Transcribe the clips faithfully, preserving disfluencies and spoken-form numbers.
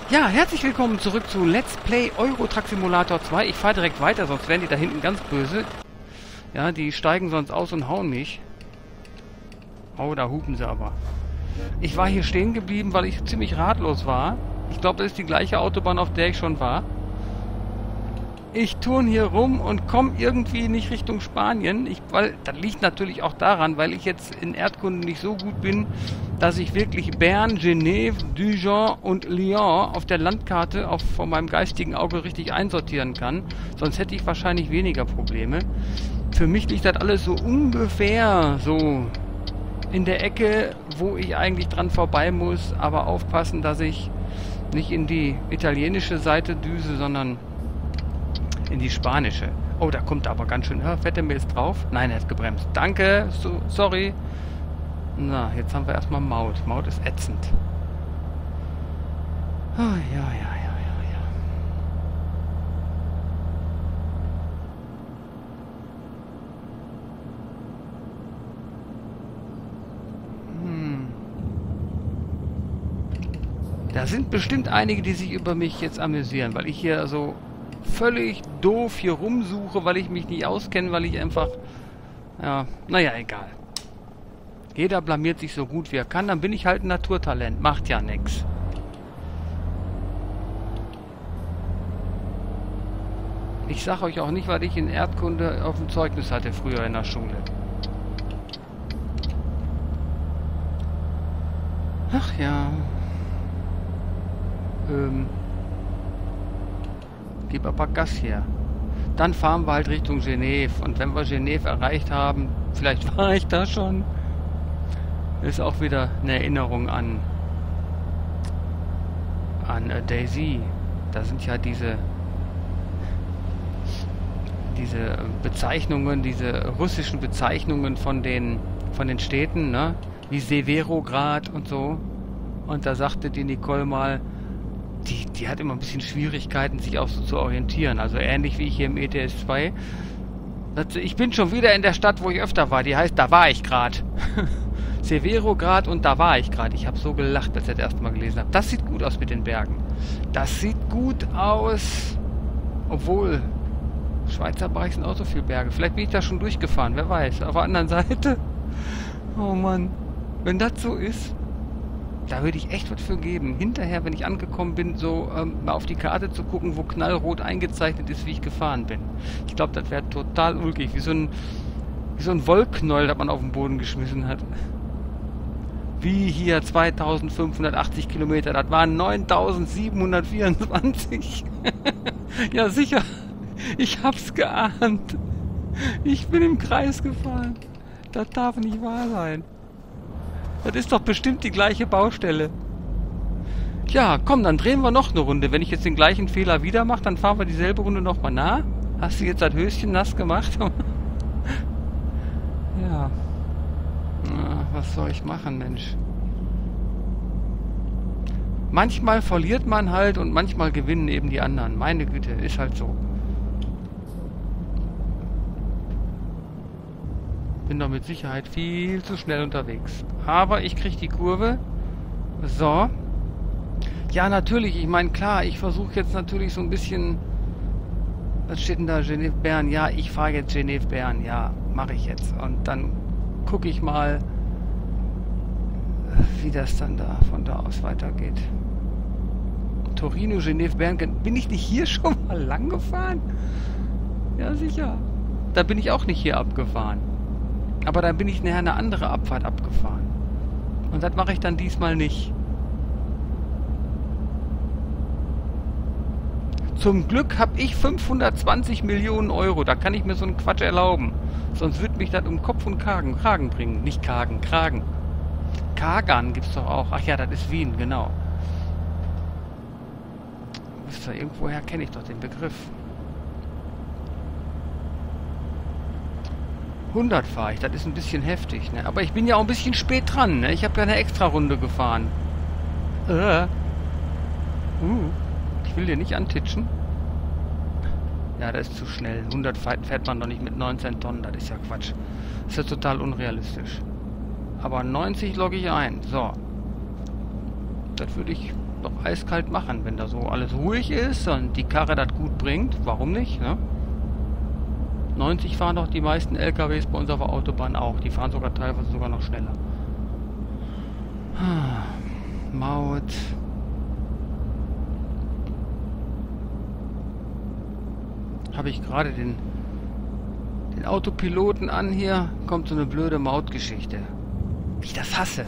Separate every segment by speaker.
Speaker 1: Ja, herzlich willkommen zurück zu Let's Play Euro Truck Simulator zwei. Ich fahre direkt weiter, sonst werden die da hinten ganz böse. Ja, die steigen sonst aus und hauen mich. Oh, da hupen sie aber. Ich war hier stehen geblieben, weil ich ziemlich ratlos war. Ich glaube, das ist die gleiche Autobahn, auf der ich schon war. Ich turn hier rum und komme irgendwie nicht Richtung Spanien. Ich, weil, das liegt natürlich auch daran, weil ich jetzt in Erdkunde nicht so gut bin, dass ich wirklich Bern, Genève, Dijon und Lyon auf der Landkarte auf, vor meinem geistigen Auge richtig einsortieren kann. Sonst hätte ich wahrscheinlich weniger Probleme. Für mich liegt das alles so ungefähr so in der Ecke, wo ich eigentlich dran vorbei muss. Aber aufpassen, dass ich nicht in die italienische Seite düse, sondern in die spanische. Oh, da kommt aber ganz schön... Fährt er mir jetzt drauf? Nein, er hat gebremst. Danke, so, sorry. Na, jetzt haben wir erstmal Maut. Maut ist ätzend. Oh, ja, ja, ja, ja, ja. Hm. Da sind bestimmt einige, die sich über mich jetzt amüsieren, weil ich hier so völlig doof hier rumsuche, weil ich mich nicht auskenne, weil ich einfach... Ja, naja, egal. Jeder blamiert sich so gut wie er kann, dann bin ich halt ein Naturtalent. Macht ja nix. Ich sag euch auch nicht, was ich in Erdkunde auf dem Zeugnis hatte früher in der Schule. Ach ja. Ähm... Gib aber Gas hier. Dann fahren wir halt Richtung Genève. Und wenn wir Genève erreicht haben, vielleicht war ich da schon, ist auch wieder eine Erinnerung an an äh, Daisy. Da sind ja diese diese Bezeichnungen, diese russischen Bezeichnungen von den von den Städten, ne? Wie Severograd und so. Und da sagte die Nicole mal, Die, die hat immer ein bisschen Schwierigkeiten, sich auch so zu orientieren. Also ähnlich wie ich hier im E T S zwei. Ich bin schon wieder in der Stadt, wo ich öfter war. Die heißt, da war ich gerade. Severograd und da war ich gerade. Ich habe so gelacht, als ich das erste Mal gelesen habe. Das sieht gut aus mit den Bergen. Das sieht gut aus. Obwohl, Schweizer Bereich sind auch so viele Berge. Vielleicht bin ich da schon durchgefahren, wer weiß. Auf der anderen Seite. Oh Mann. Wenn das so ist... Da würde ich echt was für geben. Hinterher, wenn ich angekommen bin, so ähm, mal auf die Karte zu gucken, wo knallrot eingezeichnet ist, wie ich gefahren bin. Ich glaube, das wäre total ulkig. Wie so ein, wie so ein Wollknäuel, das man auf den Boden geschmissen hat. Wie hier zweitausendfünfhundertachtzig Kilometer. Das waren neuntausendsiebenhundertvierundzwanzig. Ja, sicher. Ich hab's geahnt. Ich bin im Kreis gefahren. Das darf nicht wahr sein. Das ist doch bestimmt die gleiche Baustelle. Ja, komm, dann drehen wir noch eine Runde. Wenn ich jetzt den gleichen Fehler wieder mache, dann fahren wir dieselbe Runde nochmal nach. Hast du jetzt das Höschen nass gemacht? Ja. Na, was soll ich machen, Mensch? Manchmal verliert man halt und manchmal gewinnen eben die anderen. Meine Güte, ist halt so. Bin doch mit Sicherheit viel zu schnell unterwegs. Aber ich kriege die Kurve. So. Ja, natürlich. Ich meine, klar, ich versuche jetzt natürlich so ein bisschen... Was steht denn da? Genève-Bern. Ja, ich fahre jetzt Genève-Bern. Ja, mache ich jetzt. Und dann gucke ich mal, wie das dann da von da aus weitergeht. Torino, Genève-Bern. Bin ich nicht hier schon mal lang gefahren? Ja, sicher. Da bin ich auch nicht hier abgefahren. Aber dann bin ich nachher eine andere Abfahrt abgefahren. Und das mache ich dann diesmal nicht. Zum Glück habe ich fünfhundertzwanzig Millionen Euro. Da kann ich mir so einen Quatsch erlauben. Sonst wird mich das um Kopf und Kragen, Kragen bringen. Nicht Kragen, Kragen. Kagan gibt's doch auch. Ach ja, das ist Wien, genau. Wisst ihr, irgendwoher kenne ich doch den Begriff. hundert fahre ich, das ist ein bisschen heftig, ne? Aber ich bin ja auch ein bisschen spät dran, ne? Ich habe ja eine Extra-Runde gefahren. Äh. Uh. Ich will dir nicht antitschen. Ja, das ist zu schnell. hundert fährt man doch nicht mit neunzehn Tonnen, das ist ja Quatsch. Das ist ja total unrealistisch. Aber neunzig logge ich ein. So. Das würde ich doch eiskalt machen, wenn da so alles ruhig ist und die Karre das gut bringt. Warum nicht, ne? neunzig fahren doch die meisten L K Ws bei uns auf der Autobahn auch. Die fahren sogar teilweise sogar noch schneller. Maut. Habe ich gerade den, den Autopiloten an hier, kommt so eine blöde Mautgeschichte. Wie ich das hasse.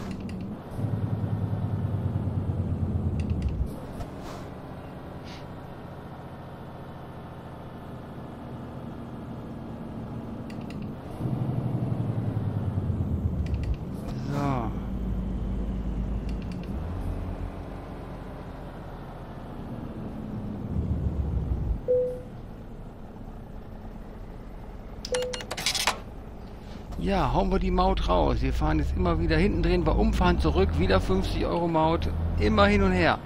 Speaker 1: Ja, hauen wir die Maut raus. Wir fahren jetzt immer wieder hinten, drehen wir um, fahren zurück, wieder fünfzig Euro Maut, immer hin und her.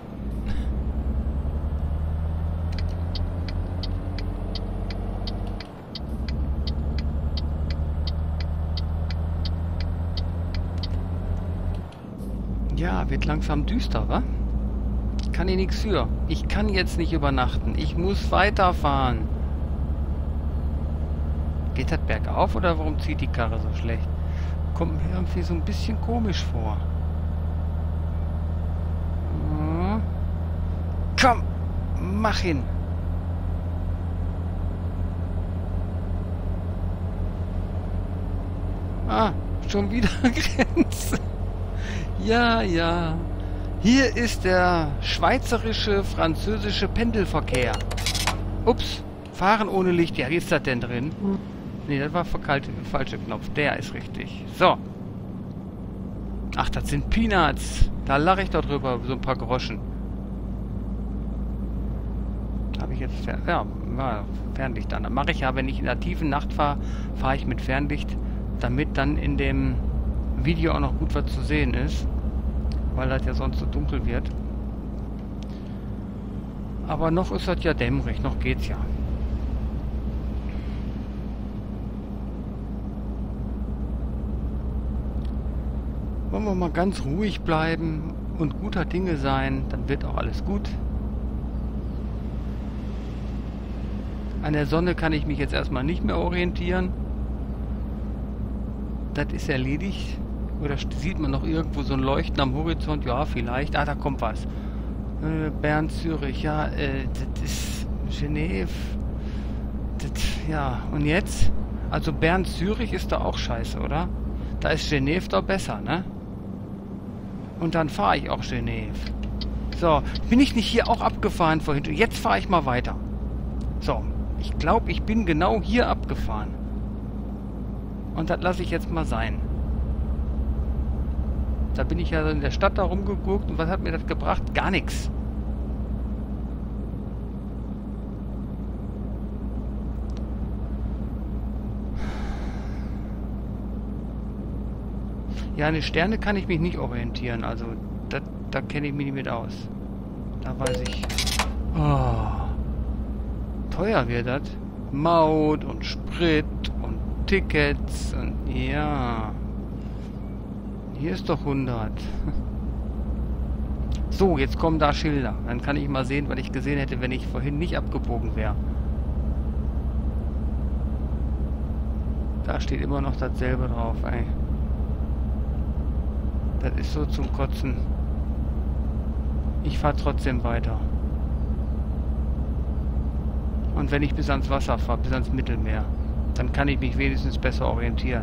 Speaker 1: Ja, wird langsam düster, wa? Kann ich nichts für. Ich kann jetzt nicht übernachten. Ich muss weiterfahren. Geht das bergauf oder warum zieht die Karre so schlecht? Kommt mir irgendwie so ein bisschen komisch vor. Hm. Komm, mach hin. Ah, schon wieder Grenze. Ja, ja. Hier ist der schweizerische, französische Pendelverkehr. Ups, fahren ohne Licht. Ja, wie ist das denn drin? Ne, das war der falsche Knopf. Der ist richtig. So. Ach, das sind Peanuts. Da lache ich doch drüber, so ein paar Groschen. Habe ich jetzt... Fer ja, ja, Fernlicht an. Dann mache ich ja, wenn ich in der tiefen Nacht fahre, fahre ich mit Fernlicht, damit dann in dem Video auch noch gut was zu sehen ist. Weil das ja sonst so dunkel wird. Aber noch ist das ja dämmerig. Noch geht's ja. Wollen wir mal ganz ruhig bleiben und guter Dinge sein, dann wird auch alles gut. An der Sonne kann ich mich jetzt erstmal nicht mehr orientieren. Das ist erledigt. Oder sieht man noch irgendwo so ein Leuchten am Horizont? Ja, vielleicht. Ah, da kommt was. Äh, Bern, Zürich, ja, äh, das ist Genève. Das, ja, und jetzt? Also Bern, Zürich ist da auch scheiße, oder? Da ist Genève doch besser, ne? Und dann fahre ich auch Genève. So, bin ich nicht hier auch abgefahren vorhin? Jetzt fahre ich mal weiter. So, ich glaube, ich bin genau hier abgefahren. Und das lasse ich jetzt mal sein. Da bin ich ja in der Stadt da rumgeguckt und was hat mir das gebracht? Gar nichts. Ja, eine Sterne kann ich mich nicht orientieren, also da, da kenne ich mich nicht mit aus. Da weiß ich... Oh, teuer wird das. Maut und Sprit und Tickets und ja... Hier ist doch hundert. So, jetzt kommen da Schilder. Dann kann ich mal sehen, was ich gesehen hätte, wenn ich vorhin nicht abgebogen wäre. Da steht immer noch dasselbe drauf, ey. Das ist so zum Kotzen. Ich fahre trotzdem weiter. Und wenn ich bis ans Wasser fahre, bis ans Mittelmeer, dann kann ich mich wenigstens besser orientieren.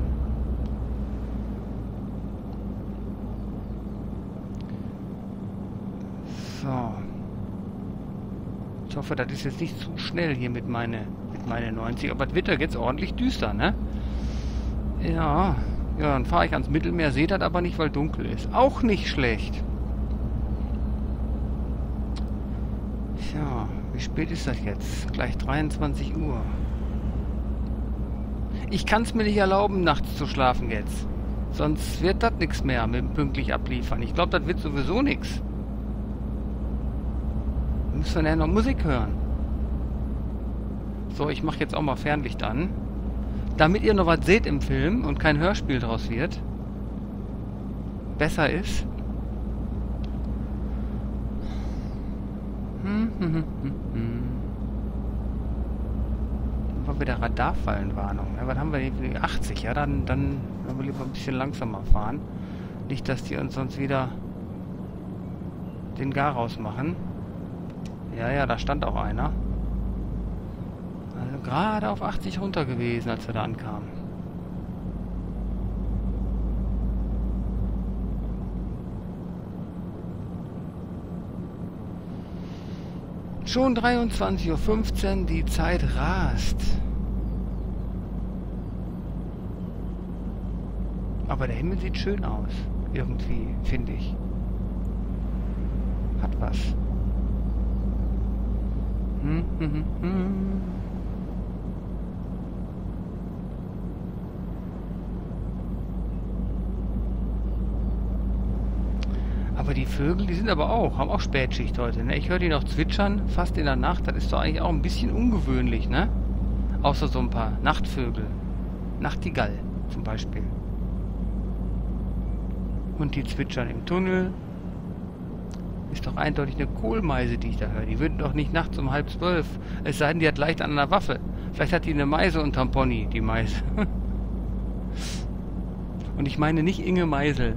Speaker 1: So. Ich hoffe, das ist jetzt nicht zu schnell hier mit meine, mit meine neunzig. Aber das wird ja jetzt ordentlich düster, ne? Ja. Ja, dann fahre ich ans Mittelmeer, sehe das aber nicht, weil dunkel ist. Auch nicht schlecht. Tja, wie spät ist das jetzt? Gleich dreiundzwanzig Uhr. Ich kann es mir nicht erlauben, nachts zu schlafen jetzt. Sonst wird das nichts mehr mit dem pünktlich abliefern. Ich glaube, das wird sowieso nichts. Wir müssen ja noch Musik hören. So, ich mache jetzt auch mal Fernlicht an. Damit ihr noch was seht im Film und kein Hörspiel draus wird. Besser ist. Hm, hm, hm, hm, hm. Dann war wieder Radarfallenwarnung. Ja, was haben wir hier? achtzig, ja, dann, dann wollen wir lieber ein bisschen langsamer fahren. Nicht, dass die uns sonst wieder den Garaus machen. Ja, ja, da stand auch einer. Also gerade auf achtzig runter gewesen, als wir da ankamen. Schon dreiundzwanzig Uhr fünfzehn, die Zeit rast. Aber der Himmel sieht schön aus. Irgendwie, finde ich. Hat was. Hm, hm, hm, hm. Aber die Vögel, die sind aber auch, haben auch Spätschicht heute, ne? Ich höre die noch zwitschern, fast in der Nacht. Das ist doch eigentlich auch ein bisschen ungewöhnlich, ne? Außer so ein paar Nachtvögel. Nachtigall zum Beispiel. Und die zwitschern im Tunnel. Ist doch eindeutig eine Kohlmeise, die ich da höre. Die würden doch nicht nachts um halb zwölf. Es sei denn, die hat leicht an einer Waffe. Vielleicht hat die eine Meise unterm Pony, die Meise. Und ich meine nicht Inge Meisel.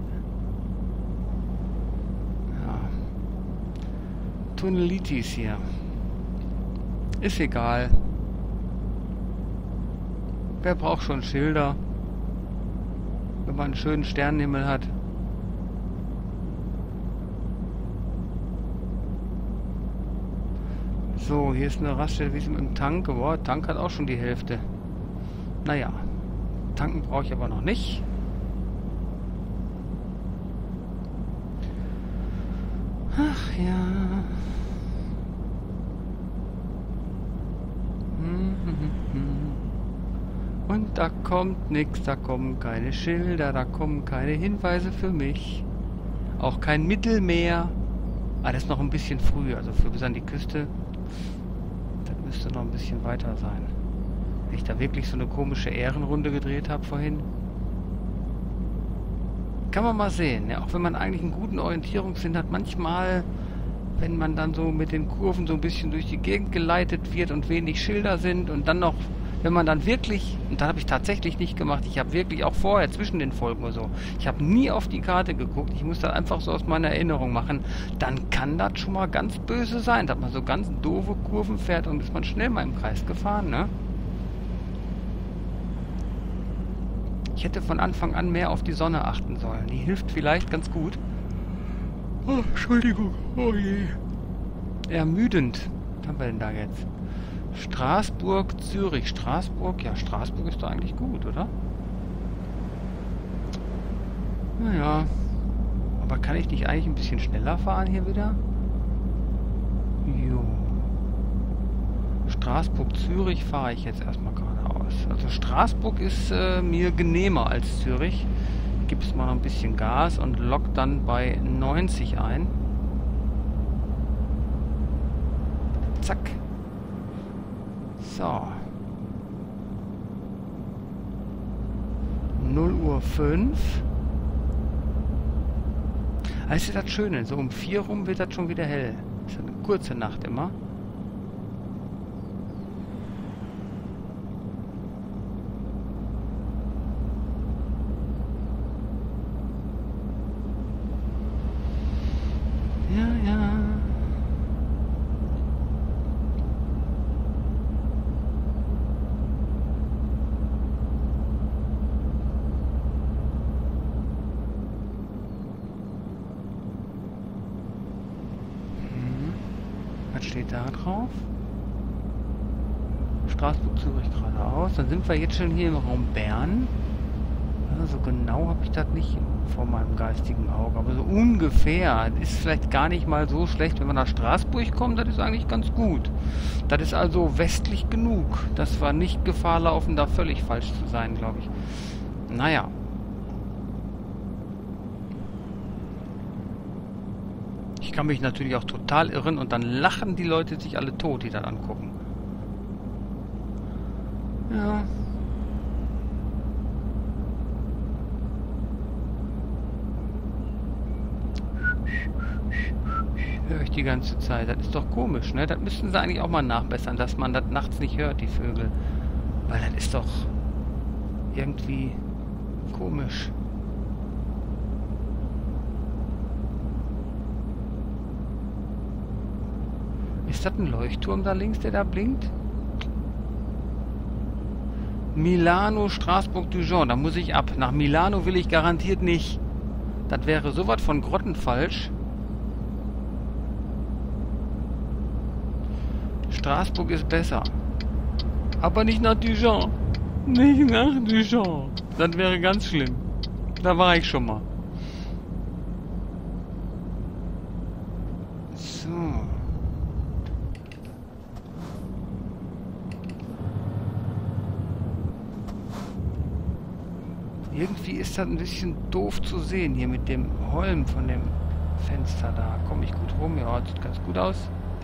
Speaker 1: Ja. Tunnelitis hier. Ist egal. Wer braucht schon Schilder? Wenn man einen schönen Sternenhimmel hat. So, hier ist eine Raststelle, wie es mit dem Tank. Boah, Tank hat auch schon die Hälfte. Naja, tanken brauche ich aber noch nicht. Ach ja. Und da kommt nix, da kommen keine Schilder, da kommen keine Hinweise für mich. Auch kein Mittelmeer. Ah, das ist noch ein bisschen früh, also für bis an die Küste. Das müsste noch ein bisschen weiter sein. Wenn ich da wirklich so eine komische Ehrenrunde gedreht habe vorhin. Kann man mal sehen, ja, auch wenn man eigentlich einen guten Orientierungssinn hat, manchmal, wenn man dann so mit den Kurven so ein bisschen durch die Gegend geleitet wird und wenig Schilder sind und dann noch, wenn man dann wirklich, und da habe ich tatsächlich nicht gemacht, ich habe wirklich auch vorher zwischen den Folgen oder so, ich habe nie auf die Karte geguckt, ich muss das einfach so aus meiner Erinnerung machen, dann kann das schon mal ganz böse sein, dass man so ganz doofe Kurven fährt und ist man schnell mal im Kreis gefahren, ne? Ich hätte von Anfang an mehr auf die Sonne achten sollen. Die hilft vielleicht ganz gut. Oh, Entschuldigung. Oh je. Ermüdend. Was haben wir denn da jetzt? Straßburg, Zürich. Straßburg? Ja, Straßburg ist doch eigentlich gut, oder? Naja. Aber kann ich nicht eigentlich ein bisschen schneller fahren hier wieder? Jo. Straßburg, Zürich fahre ich jetzt erstmal geradeaus. Also Straßburg ist äh, mir genehmer als Zürich. Gibt es mal noch ein bisschen Gas und lockt dann bei neunzig ein. Zack. So. null Uhr fünf. Das ist das Schöne. So um vier rum wird das schon wieder hell. Das ist eine kurze Nacht immer. Ja, ja. Hm. Was steht da drauf? Straßburg, Zürich geradeaus. Dann sind wir jetzt schon hier im Raum Bern. Also genau habe ich das nicht vor meinem geistigen Auge, aber so ungefähr. Das ist vielleicht gar nicht mal so schlecht, wenn man nach Straßburg kommt, das ist eigentlich ganz gut. Das ist also westlich genug, dass wir nicht Gefahr laufen, da völlig falsch zu sein, glaube ich. Naja. Ich kann mich natürlich auch total irren und dann lachen die Leute sich alle tot, die das angucken. Ja. Höre ich die ganze Zeit. Das ist doch komisch, ne? Das müssten sie eigentlich auch mal nachbessern, dass man das nachts nicht hört, die Vögel. Weil das ist doch irgendwie komisch. Ist das ein Leuchtturm da links, der da blinkt? Milano, Straßburg, Dijon. Da muss ich ab. Nach Milano will ich garantiert nicht. Das wäre sowas von grottenfalsch. Straßburg ist besser. Aber nicht nach Dijon. Nicht nach Dijon. Das wäre ganz schlimm. Da war ich schon mal. So. Irgendwie ist das ein bisschen doof zu sehen hier mit dem Holm von dem Fenster da. Komme ich gut rum? Ja, sieht ganz gut aus.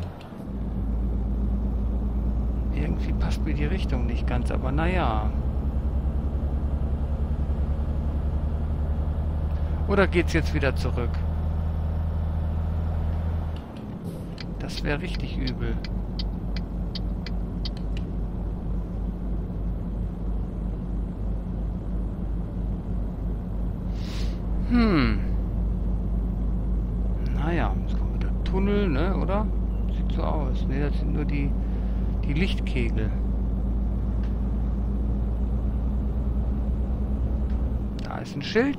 Speaker 1: Irgendwie passt mir die Richtung nicht ganz, aber naja. Oder geht's jetzt wieder zurück? Das wäre richtig übel. Hm. Naja, jetzt kommt wieder Tunnel, ne, oder? Sieht so aus. Ne, das sind nur die, die Lichtkegel. Da ist ein Schild.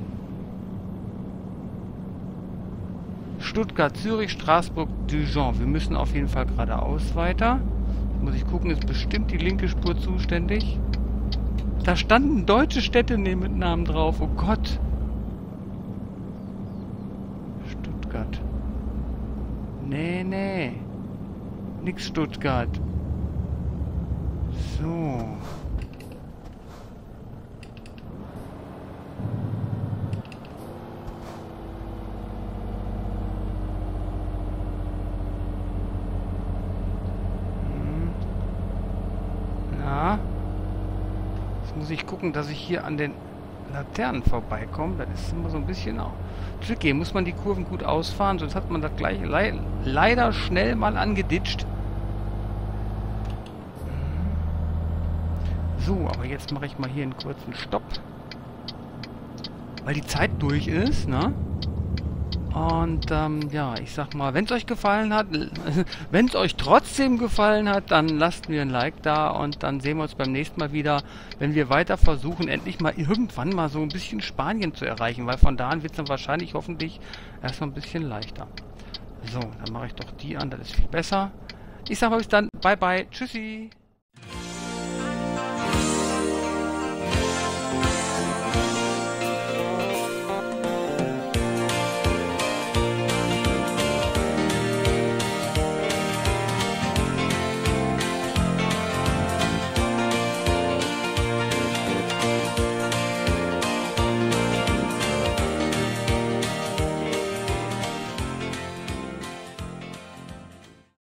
Speaker 1: Stuttgart, Zürich, Straßburg, Dijon. Wir müssen auf jeden Fall geradeaus weiter. Jetzt muss ich gucken, ist bestimmt die linke Spur zuständig. Da standen deutsche Städte mit Namen drauf. Oh Gott. Stuttgart. Nee, nee. Nix Stuttgart. So. Jetzt muss ich gucken, dass ich hier an den Laternen vorbeikomme. Das ist immer so ein bisschen auch tricky. Muss man die Kurven gut ausfahren, sonst hat man das gleich le leider schnell mal angeditscht. So, aber jetzt mache ich mal hier einen kurzen Stopp. Weil die Zeit durch ist, ne? Und ähm, ja, ich sag mal, wenn es euch gefallen hat, wenn es euch trotzdem gefallen hat, dann lasst mir ein Like da und dann sehen wir uns beim nächsten Mal wieder, wenn wir weiter versuchen, endlich mal irgendwann mal so ein bisschen Spanien zu erreichen, weil von da an wird es dann wahrscheinlich hoffentlich erstmal ein bisschen leichter. So, dann mache ich doch die an, das ist viel besser. Ich sage euch dann, bye bye, tschüssi.